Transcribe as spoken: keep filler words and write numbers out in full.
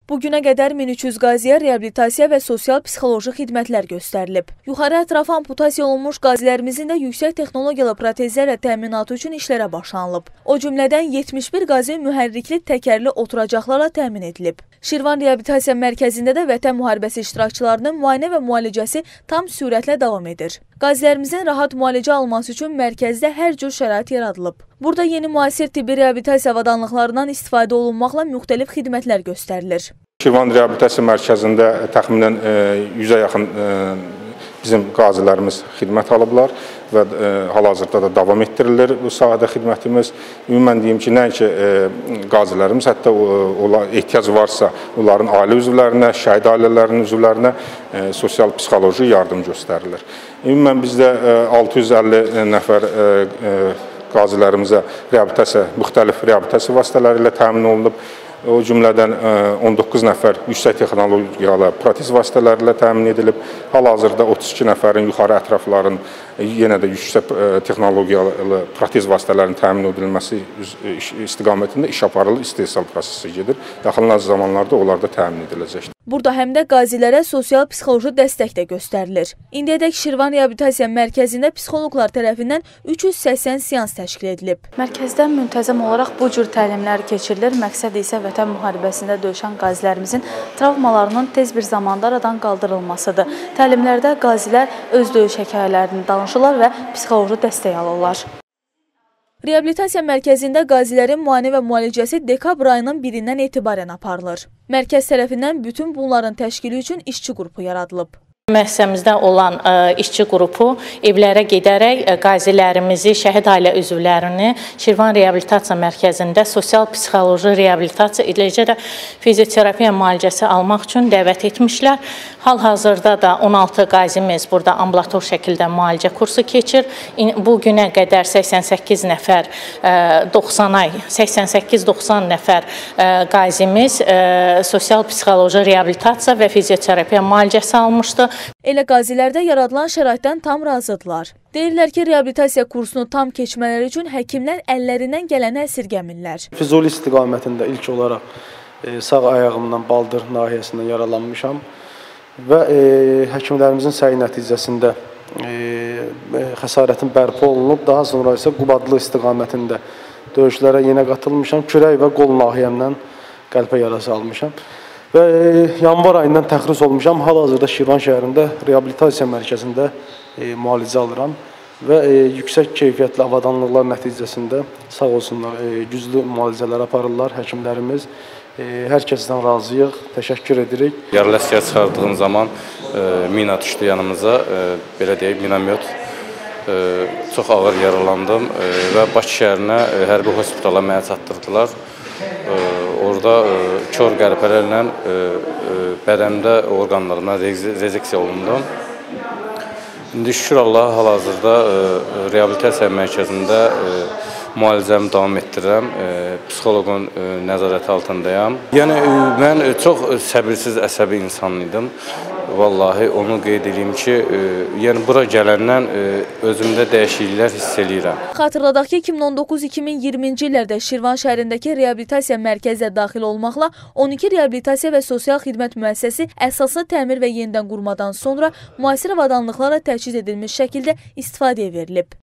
Bugünə qədər min üç yüz qaziyə reabilitasiya və sosial-psixoloji xidmətlər göstərilib. Yuxarı ətrafa amputasiya olunmuş qazilərimizin də yüksək texnologiyalı protezlərlə təminatı üçün işlərə başlanılıb. O cümlədən yetmiş bir qazi mühərrikli təkərli oturacaqlarla təmin edilib. Şirvan Reabilitasiya Mərkəzində də Vətən müharibəsi iştirakçılarının müayinə və müalicəsi tam sürətlə davam edir. Qazilərimizin rahat müalicə alması üçün mərkəzdə hər cür şərait yaradılıb. Burada yeni müasir tibbi reabilitasiya avadanlıqlarından istifadə olunmaqla müxtəlif xidmətlər göstərilir. Şirvan Reabilitasiya Mərkəzində təxminən yüzə yaxın bizim qazilərimiz xidmət alıblar və hal-hazırda da davam etdirilir bu sahədə xidmətimiz. Ümumən deyim ki, nəinki qazilərimiz, hətta ehtiyac varsa onların ailə üzvlərinə, şəhid ailələrinin üzvlərinə sosial-psixoloji yardım göstərilir. Ümumən bizdə altı yüz əlli nəfər qazilərimizə reabilitasiya, müxtəlif reabilitasiya vasitələri ilə təmin olunub. O cümlədən on doqquz nəfər yüksək texnologiyalı protez vasitələri ilə təmin edilib. Hal-hazırda otuz iki nəfərin yuxarı ətrafların yenə də yüksək texnologiyalı protez vasitələrinin təmin edilməsi istiqamətində iş aparılır, istehsal prosesi gedir. Yaxın zamanlarda onlar da təmin ediləcəkdir. Burada həm də qazilərə sosial-psixoloji dəstək də göstərilir. İndiyədək Şirvan Reabilitasiya Mərkəzində psixoloqlar tərəfindən üç yüz səksən seans təşkil edilib. Mərkəzdə müntəzəm olaraq bu cür təlimlər keçirilir. Məqsəd isə Vətən müharibəsində döyüşən qazilərimizin travmalarının tez bir zamanda aradan qaldırılmasıdır. Təlimlərdə qazilər öz döyüş hekayələrini danışırlar və psixoloji dəstək alırlar. Reabilitasiya mərkəzində qazilərin müayinə və müalicəsi dekabr ayının birindən etibarən aparılır. Mərkəz tərəfindən bütün bunların təşkili üçün işçi qrupu yaradılıb. Müəssisəmizdə olan işçi qrupu evlərə gedərək qazilərimizi, şəhid ailə üzvlərini Şirvan Reabilitasiya Mərkəzində sosial-psixoloji reabilitasiya, eləcə də fizioterapiya müalicəsi almaq üçün dəvət etmişlər. Hal-hazırda da on altı qazimiz burada ambulator şəkildə müalicə kursu keçir. Bu günə qədər səksən səkkiz nəfər, doxsan ay, səksən səkkiz doxsan nəfər qazimiz sosial-psixoloji reabilitasiya və fizioterapiya müalicəsi almışdı. Elə qazilər də yaradılan şəraitdən tam razıdırlar. Deyirlər ki, reabilitasiya kursunu tam keçmələri üçün həkimlər əllərindən gələni əsirgəmirlər. Füzuli istiqamətində ilk olaraq sağ ayağımdan baldır nahiyəsindən yaralanmışam və həkimlərimizin səyi nəticəsində xəsarətin bərpa olunub, daha sonra isə Qubadlı istiqamətində döyüşlərə yenə qatılmışam, kürək və qol nahiyəmdən qəlpə yarası almışam. Və yanvar ayından təxris olmuşam. Hal-hazırda Şirvan şəhərində reabilitasiya mərkəzində müalicə alıram və yüksək keyfiyyətli avadanlıqlar nəticəsində sağ olsunlar, güclü müalicələr aparırlar həkimlərimiz. Hər kəsdən razıyıq, təşəkkür edirik. Yaralı əsgər çıxardığım zaman mina düşdü yanımıza, belə deyək, minamyot. Çox ağır yaralandım və Bakı şəhərinə hərbi hospitala mənə çatdırdılar. Orada kör qəlpələrlə bədəndə orqanlarımdan rezeksiya olundum. İndi şükür Allah, hal-hazırda reabilitasiya mərkəzində müalicəmi davam etdirirəm. Psixoloqun nəzarəti altındayam. Yəni, mən çox səbirsiz, əsəbi insan idim. Vallahi onu qeyd edeyim ki, yəni bura gələndən özümdə dəyişikliklər hiss edirəm. Xatırladaq ki, iki min on doqquz iki min iyirminci illərdə Şirvan şəhərindəki reabilitasiya mərkəzinə daxil olmaqla on iki reabilitasiya və sosial xidmət müəssisəsi əsaslı təmir və yenidən qurmadan sonra müasir avadanlıqlarla təchiz edilmiş şəkildə istifadəyə verilib.